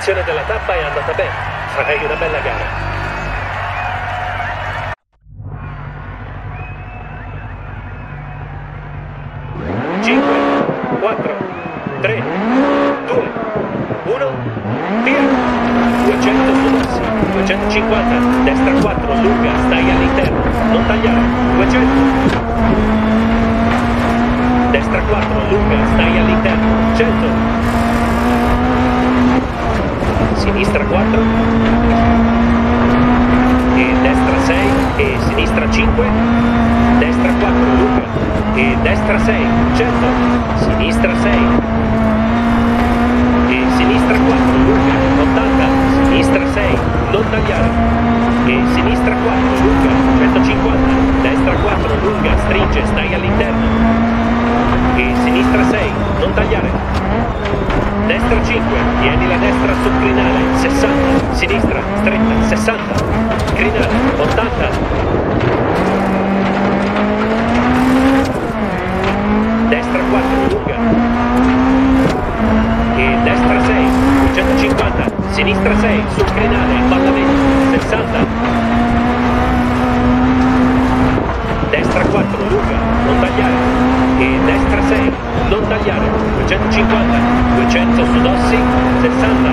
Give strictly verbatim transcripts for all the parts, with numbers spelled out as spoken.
posizione della tappa è andata bene. Farai una bella gara. cinque, quattro, tre, due, uno, via! duecento su Rossi, duecentocinquanta, destra quattro, lunga, stai all'interno, non tagliare, duecento. Destra quattro, lunga, stai all'interno, cento. Sinistra quattro. E destra sei, e sinistra cinque. Destra quattro, lunga. E destra sei, cento. Sinistra sei. E sinistra quattro, lunga, ottanta. Sinistra sei, non tagliare. E sinistra quattro, lunga, centocinquanta. Destra quattro, lunga, stringe, stai all'interno. E sinistra sei, non tagliare. Destra cinque, tieni la destra sul crinale, sessanta. Sinistra, stretta, sessanta. Crinale, ottanta. Destra quattro, lunga. E destra sei, duecentocinquanta. Sinistra sei, sul crinale, ballamento, sessanta. Destra quattro, lunga, non tagliare. E destra sei, non tagliare, duecentocinquanta, duecento su Dossi, sessanta.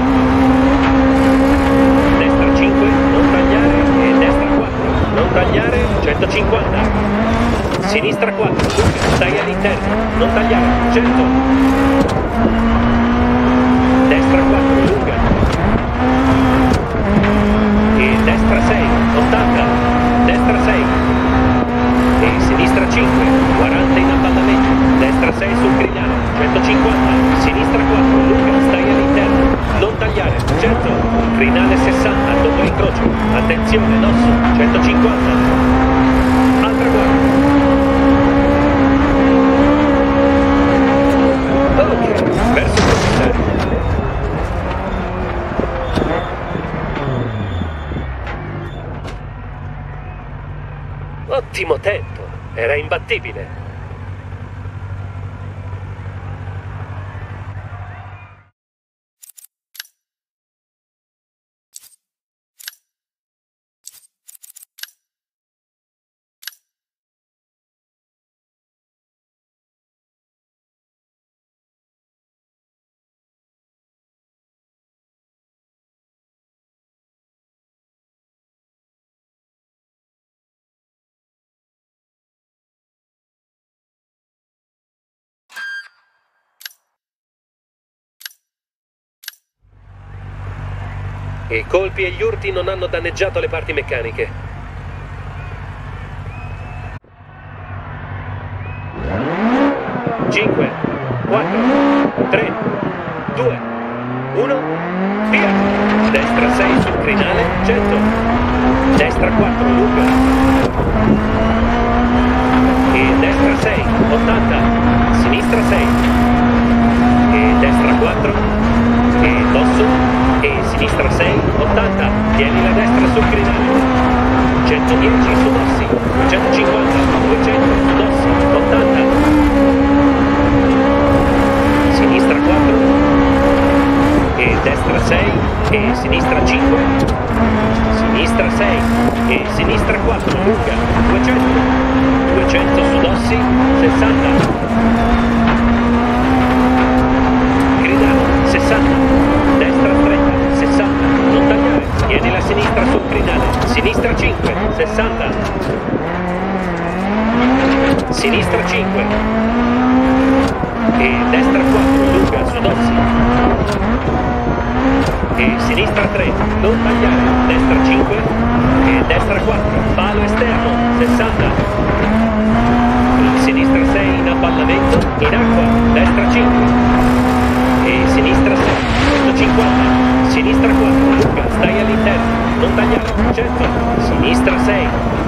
Destra cinque, non tagliare. E destra quattro, non tagliare, centocinquanta. Sinistra quattro, lunga, stai all'interno, non tagliare, cento. Destra quattro, lunga. E destra sei, ottanta. Destra sei. E sinistra cinque, quaranta in avvallamento. Destra sei sul crinale, centocinquanta. Sinistra quattro, lunga, stai all'interno, non tagliare, cento. Crinale sessanta, dopo l'incrocio. Attenzione, d'osso, centocinquanta. Altra guardia. Ok, verso il commissario. Ottimo tempo, era imbattibile. I colpi e gli urti non hanno danneggiato le parti meccaniche. cinque, quattro, tre, due, uno, via! Destra sei sul crinale, cento. Destra quattro, lunga. E destra sei, ottanta. Sinistra sei. E destra quattro. E dosso. E sinistra sei, ottanta. Tieni la destra sul crinale. centodieci su Dossi. duecentocinquanta. duecento su Dossi. ottanta. Sinistra quattro. E destra sei. E sinistra cinque. Sinistra sei. E sinistra quattro. Lunga. duecento. duecento su Dossi. sessanta. Crinale. sessanta. Destra stretta. sessanta, non tagliare, tieni la sinistra sul crinale, sinistra cinque, sessanta, sinistra cinque, e destra quattro, lunga su Dossi, e sinistra tre, non tagliare, destra cinque, e destra quattro, palo esterno, sessanta, e sinistra sei in avvallamento, in acqua, destra cinque, e sinistra sei, centocinquanta, sinistra quattro, lunga, stai all'interno, non tagliare, cento, sinistra sei,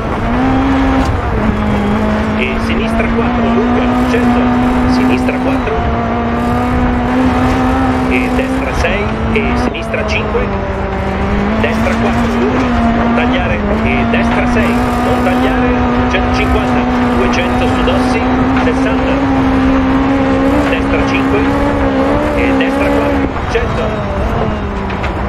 e sinistra quattro, lunga, cento, sinistra quattro, e destra sei, e sinistra cinque, destra quattro, lunga, non tagliare, e destra sei, non tagliare, centocinquanta, duecento su Dossi, sessanta, destra cinque, e destra quattro, cento,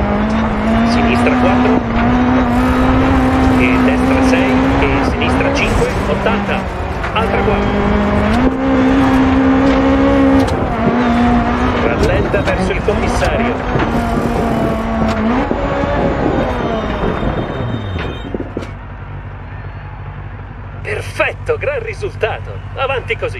Perfetto, gran risultato. Avanti così.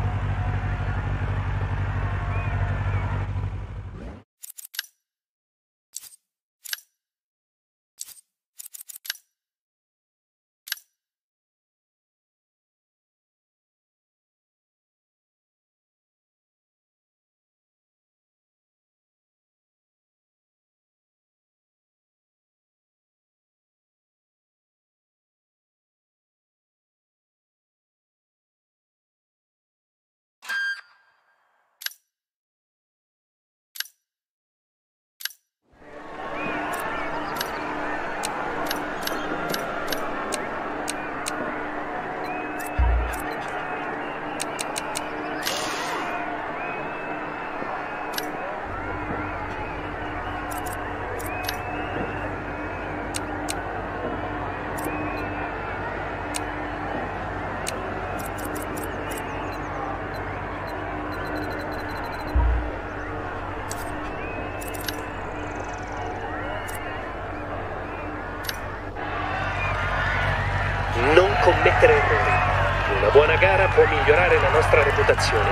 Commettere errori. Una buona gara può migliorare la nostra reputazione.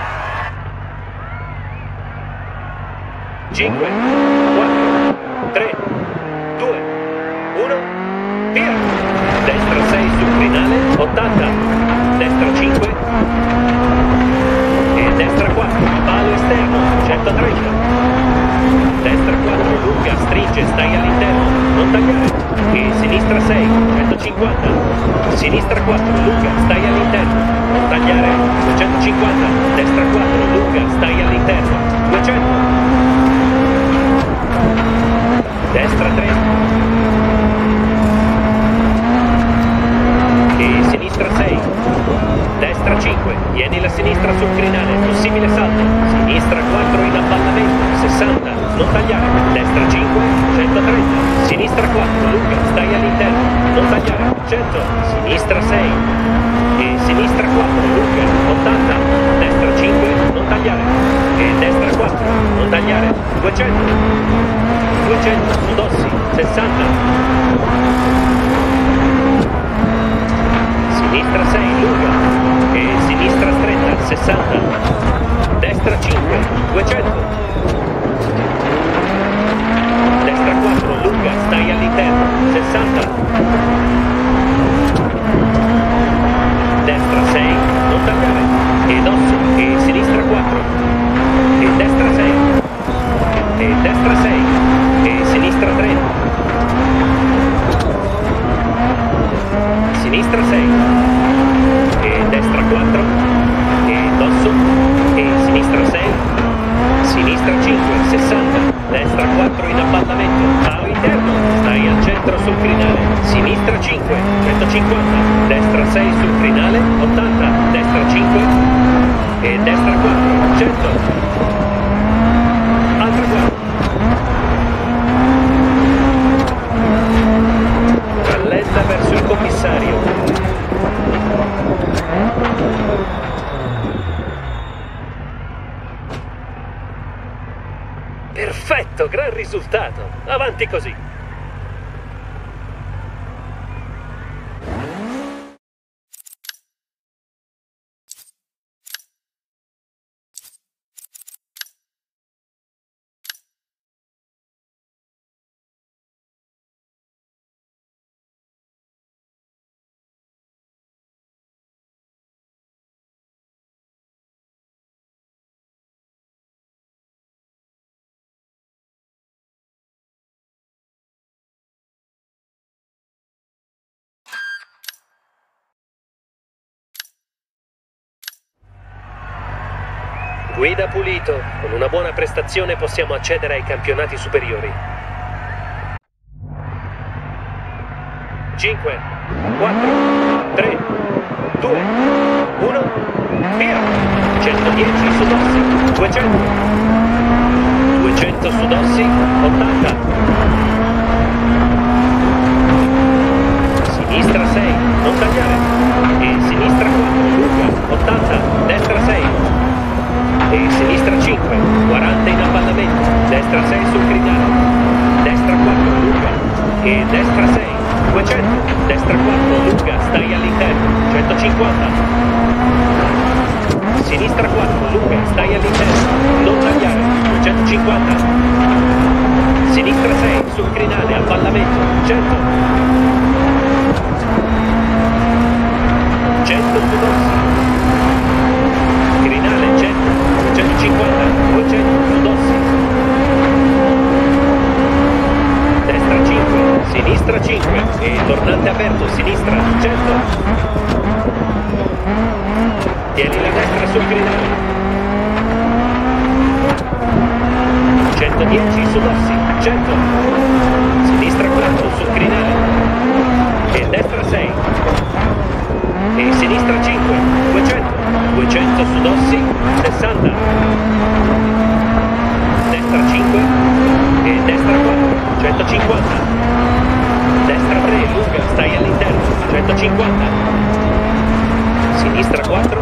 cinque, quattro, tre, due, uno, via! Destra sei sul crinale, ottanta. Destra cinque. E destra quattro, palo esterno, centotrenta. Destra quattro, lunga, stringe, stai all'interno, non tagliare. E sinistra sei, centocinquanta. Sinistra quattro, lunga, stai all'interno, non tagliare. duecentocinquanta. Destra quattro, lunga, stai all'interno, duecento. Destra tre. E sinistra sei. Destra cinque, tieni la sinistra sul crinale, possibile salto. Sinistra quattro in avvallamento, sessanta, non tagliare. Destra cinque, centotrenta. Sinistra quattro, lunga, stai all'interno, non tagliare. cento. Sinistra sei. E sinistra quattro, lunga, ottanta. Destra cinque, non tagliare. E destra quattro, non tagliare. duecento. duecento, sudossi, sessanta. Sinistra sei, lunga. E sinistra stretta, sessanta. Destra cinque, duecento. Destra quattro, lunga, stai all'interno, sessanta. Destra sei, non tagliare. E dosso, e sinistra quattro. E destra sei. E destra sei. E sinistra tre. Sinistra sei. E destra quattro. E dosso. E sinistra sei. Sinistra cinque, sessanta. Destra quattro in avvallamento, palo interno, stai al centro sul crinale. Sinistra cinque, centocinquanta. Destra sei sul crinale, ottanta. Destra cinque. E destra quattro, cento. Altra quattro. Rallenta verso il commissario. Perfetto, gran risultato. Avanti così. Guida pulito, con una buona prestazione possiamo accedere ai campionati superiori. cinque, quattro, tre, due, uno, via! centodieci sudossi, duecento. duecento sudossi, ottanta. Sinistra sei, non tagliare. E sinistra quattro, lunga, ottanta. Destra sei. E sinistra cinque, quaranta in avvallamento, destra sei sul crinale, destra quattro lunga, e destra sei, duecento, destra quattro lunga, stai all'interno, centocinquanta. Sinistra quattro, lunga, stai all'interno, non tagliare, duecentocinquanta. Sinistra sei, sul crinale, avvallamento, cento. cento su dossi. Crinale, cento, duecentocinquanta, duecento su dossi. Destra cinque, sinistra cinque e tornante aperto, sinistra, cento. Tieni la destra sul crinale. centodieci su dossi, cento. Sinistra quattro sul crinale. E destra sei. E sinistra cinque, duecento. duecento su dossi, sessanta. Destra cinque. E destra quattro, centocinquanta. Destra tre, lunga, stai all'interno, centocinquanta. Sinistra quattro.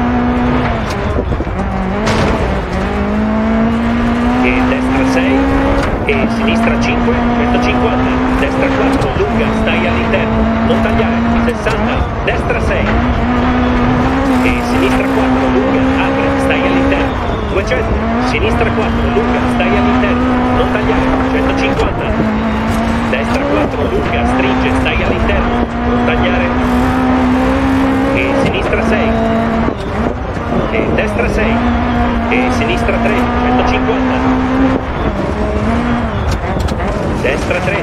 E destra sei. E sinistra cinque, centocinquanta. Destra quattro, lunga, stai all'interno, non tagliare, sessanta. Destra sei. E sinistra quattro, lunga, apre, stai all'interno, duecento. Sinistra quattro, lunga, stai all'interno, non tagliare, centocinquanta. Destra quattro, lunga, stringe, stai all'interno, non tagliare. E sinistra sei. E destra sei. E sinistra tre, centocinquanta. Destra tre.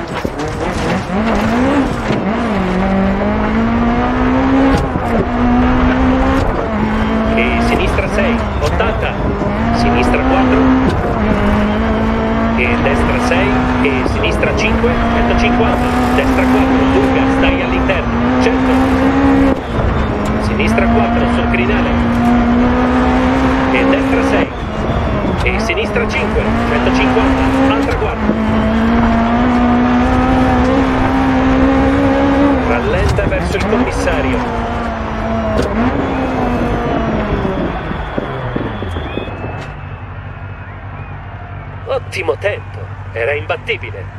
E sinistra sei, ottanta. Sinistra quattro. E destra sei. E sinistra cinque, centocinquanta. Destra quattro, lunga, stai all'interno, cento. Sinistra quattro sul crinale. E destra sei. E sinistra cinque, centocinquanta. Altra guardia. Rallenta verso il commissario. Ottimo tempo, era imbattibile.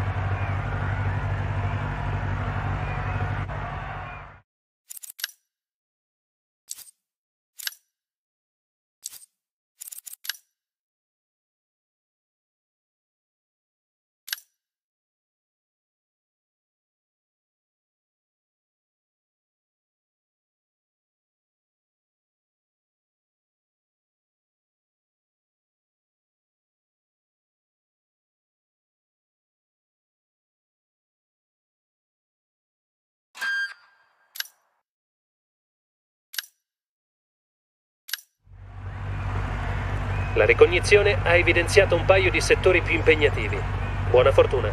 La ricognizione ha evidenziato un paio di settori più impegnativi. Buona fortuna.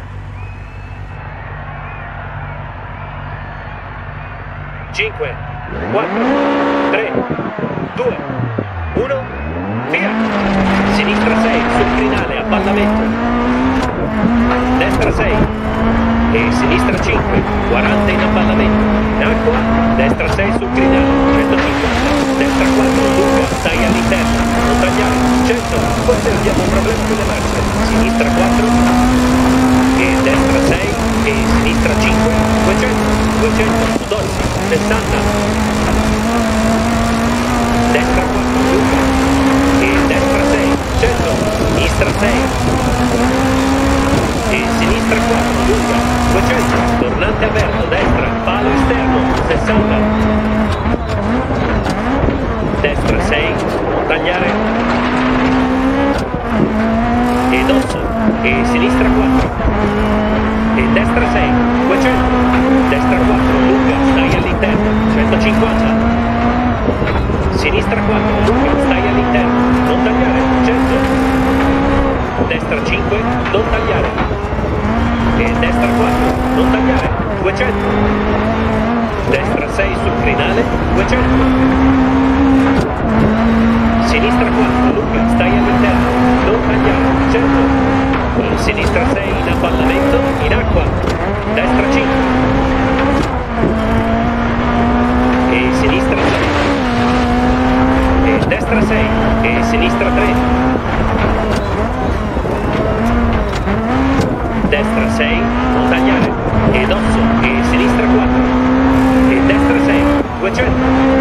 cinque, quattro, tre, due, uno, via! Sinistra sei, sul crinale, avvallamento. Destra sei. E sinistra cinque, quaranta in avvallamento. In acqua, destra sei sul crinale, centocinquanta. Destra quattro, lunga, stai all'interno, non tagliare, cento. Forse abbiamo un problema con le marce. Sinistra quattro. E destra sei. E sinistra cinque, duecento. duecento, su dorsi, sessanta. Destra quattro, lunga. E destra sei, cento. Sinistra sei. E sinistra quattro, lunga, duecento. Tornante aperto, destra, palo esterno, sessanta. Destra sei, non tagliare. E dosso. E sinistra quattro. E destra sei, duecento. Destra quattro, lunga, stai all'interno, centocinquanta. Sinistra quattro, lunga, stai all'interno, non tagliare, cento. Destra cinque, non tagliare. E destra quattro, non tagliare, duecento. Destra sei sul crinale, duecento. Sinistra quattro, lunga, stai all'interno, non tagliare, cento. In sinistra sei in avvallamento, in acqua. Destra cinque. E sinistra sei. E destra sei. E sinistra tre. Destra sei, non tagliare. E dosso. E sinistra quattro. E destra sei, duecento.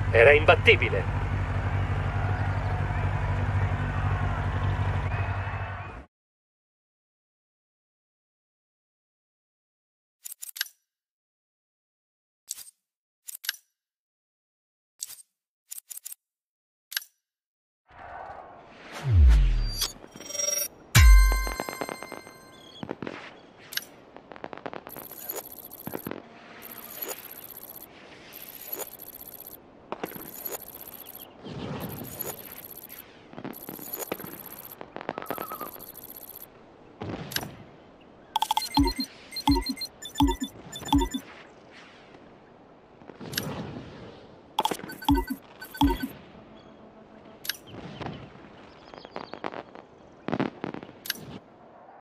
Era imbattibile.